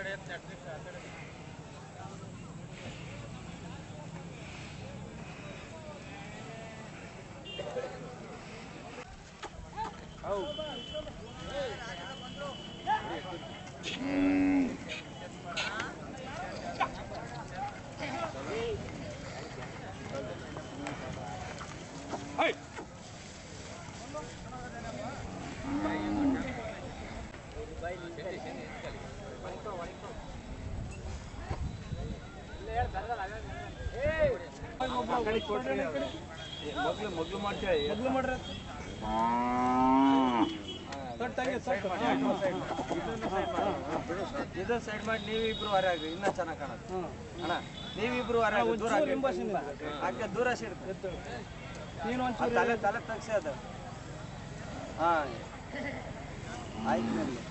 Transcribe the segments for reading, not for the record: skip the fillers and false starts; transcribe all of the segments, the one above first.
ಮಗ್ಲು ಮಾಡ್ತೀವಿ ಮಗ್ಲು ಮಾಡ್ರಿ ಇದು ಸೈಡ್ ಮಾಡಿ ನೀವಿಬ್ರು ಹೊರ ಆಗ್ರಿ ಇನ್ನೂ ಚೆನ್ನಾಗಿ ಕಾಣುತ್ತೆ ಅಣ್ಣ ನೀವಿಬ್ರು ಹೊರ ದೂರ ಹಾಕಿ ದೂರ ಸಿಡ್ತು ನೀನು ಒಂದು ತಲೆ ತಲೆ ತಗ್ಸಿ ಅದು ಹಾಂ ಆಯ್ತು ನನಗೆ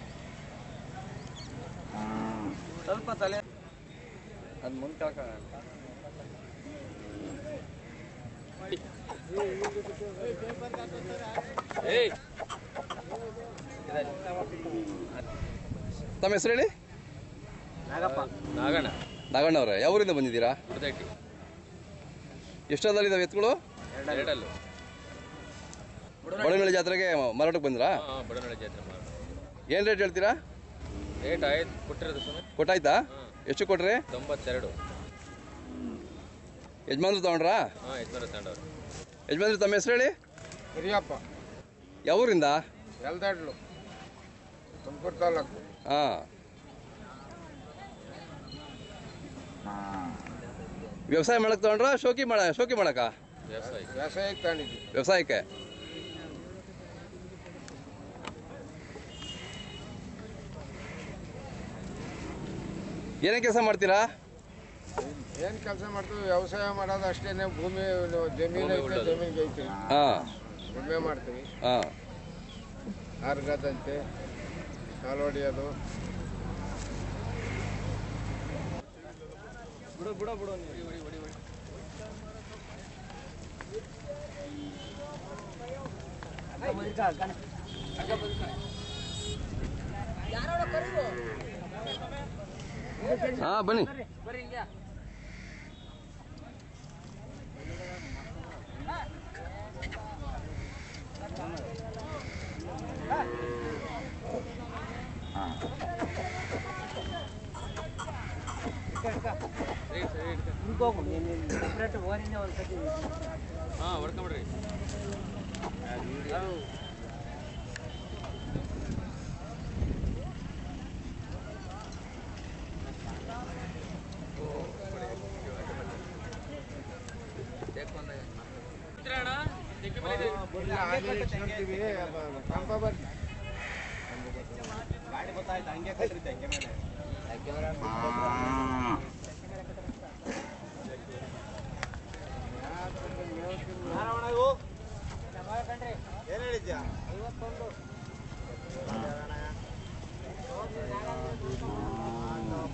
ಸ್ವಲ್ಪ ತಲೆ ಅದು ಮುಂದೆ ಕೇಳ್ಕೊಳ್ಳೋಣ ತಮ್ಮ ಹೆಸರು ಹೇಳಿ? ನಾಗಪ್ಪ. ನಾಗಣ್ಣ ಅವರೇ, ಯಾವ ಊರಿಂದ ಬಂದಿದ್ದೀರಾ? ಎಷ್ಟೊಂದಲ್ಲಿದ್ದಾವೆ ಎತ್ತುಗಳು? ಎರಡಲ್ಲು. ಬಡವನಹಳ್ಳಿ ಜಾತ್ರೆಗೆ ಮಾರಾಟಕ್ಕೆ ಬಂದ್ರಾ? ಬಡವನಹಳ್ಳಿ ಜಾತ್ರೆ ಏನು ರೇಟ್ ಹೇಳ್ತೀರಾ? ರೇಟ್ ಆಯ್ತು ಕೊಟ್ಟಿರೋದು ಸುಮ್ಮನೆ. ಕೊಟ್ಟಾಯ್ತಾ? ಎಷ್ಟು ಕೊಟ್ರಿ? 92. ಯಜಮಾನ್ರು ತಗೊಂಡ್ರಾ? ಹಾಂ, ಯಜಮಾನ್ರು ತಗೊಂಡವ್ರು. ಯಜಮಾನ್ರು ತಮ್ಮ ಹೆಸರು ಹೇಳಿ? ಹಿರಿಯಪ್ಪ. ಯಾವ ಊರಿಂದ? ಎಲ್ದಾಡ್ಲು, ತುಮಕೂರು ತಾಲೂಕು. ಹಾಂ. ವ್ಯವಸಾಯ ಮಾಡಕ್ಕೆ ತಗೊಂಡ್ರಾ? ಶೋಕಿ ಮಾಡಕ್ಕ? ವ್ಯವಸಾಯಕ್ಕೆ ತಗೊಂಡಿದ್ವಿ. ವ್ಯವಸಾಯಕ್ಕೆ. ಏನೇ ಕೆಲಸ ಮಾಡ್ತೀರಾ? ಏನು ಕೆಲಸ ಮಾಡ್ತೀವಿ? ವ್ಯವಸಾಯ ಮಾಡೋದು ಅಷ್ಟೇನೆ. ಭೂಮಿ ಜಮೀನು ಐತೆ, ಜಮೀನಿಗೆ ಐತಿ. ಹಾಂ, ವಿಮೆ ಮಾಡ್ತೀವಿ. ಹಾಂ. ಆರ್ಗದಂತೆ ಕಾಲು ಹೊಡಿಯೋದು. ಬಿಡು ಬಿಡು ಬಿಡು ಹಾಂ, ಬನ್ನಿ. ಸಪ್ರೇಟ್ ಓರಿನ ಒಂದು ಕಟ್ಟಿ. ಹಾಂ, ಹೊಡ್ಕೊಂಬಿಡ್ರಿ. ಗಾಡಿ ಗೊತ್ತಾಯ್ತು, ಹಂಗೆ ಕಟ್ಟಿರುತ್ತೆ ಹಂಗೆ ಮೇಲೆ.